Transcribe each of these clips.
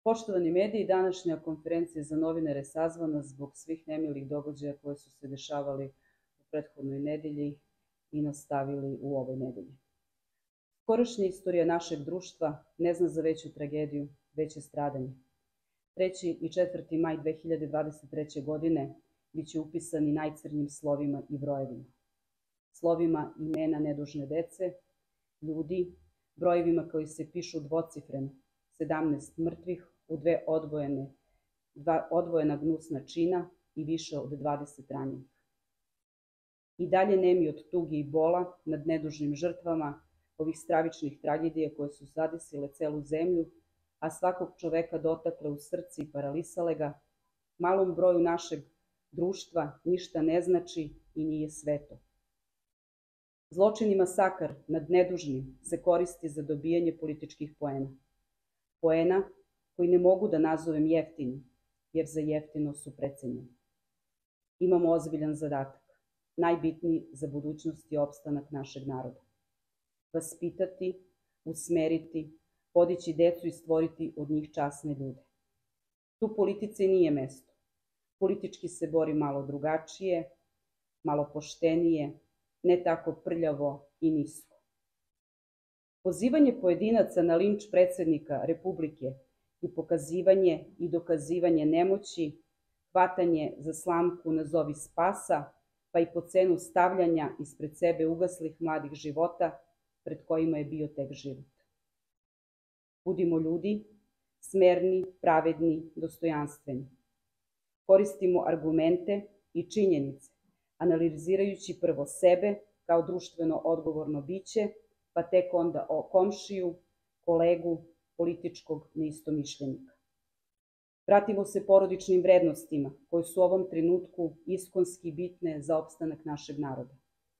Poštovani mediji, današnja konferencija za novinare je sazvana zbog svih nemilih događaja koji su se dešavali u prethodnoj nedelji i nastavili u ovoj nedelji. Skorašnja istorija našeg društva ne zna za veću tragediju, veće stradanje. 3. i 4. maj 2023. godine biće upisani najcrnjim slovima i brojevima. Slovima imena nedužne dece, ljudi, brojevima koji se pišu dvocifreno, 17 mrtvih u dva odvojena gnusna čina i više od 20 ranjenih. I dalje nemi od tuge i bola nad nedužnim žrtvama ovih stravičnih tragedija koje su zadesile celu zemlju, a svakog čoveka dotakle u srce i paralisale ga, malom broju našeg društva ništa ne znači i nije sveto. Zločin i masakar nad nedužnim se koristi za dobijanje političkih poena. Poena koji ne mogu da nazovem jeftinim, jer za jeftino su precenjeni. Imamo ozbiljan zadatak, najbitniji za budućnost i opstanak našeg naroda. Vaspitati, usmeriti, podići decu i stvoriti od njih časne ljude. Tu politici nije mesto. Politički se bori malo drugačije, malo poštenije, ne tako prljavo i nisko. Pozivanje pojedinaca na linč predsednika Republike i pokazivanje i dokazivanje nemoći, hvatanje za slamku nazovi spasa, pa i po cenu stavljanja ispred sebe ugaslih mladih života pred kojima je bio tek život. Budimo ljudi, smerni, pravedni, dostojanstveni. Koristimo argumente i činjenice, analizirajući prvo sebe kao društveno odgovorno biće, pa tek onda o komšiju, kolegu, političkog neistomišljenika. Vratimo se porodičnim vrednostima koje su u ovom trenutku iskonski bitne za opstanak našeg naroda.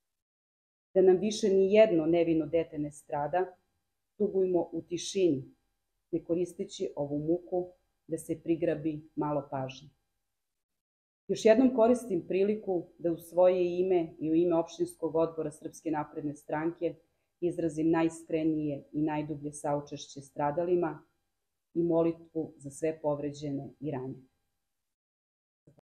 Da nam više ni jedno nevino dete ne strada, tugujmo u tišini, ne koristeći ovu muku da se prigrabi malo pažnje. Još jednom koristim priliku da u svoje ime i u ime opštinskog odbora Srpske napredne stranke izrazim najiskrenije i najdublje saučešće stradalima i molitvu za sve povređene i ranjene.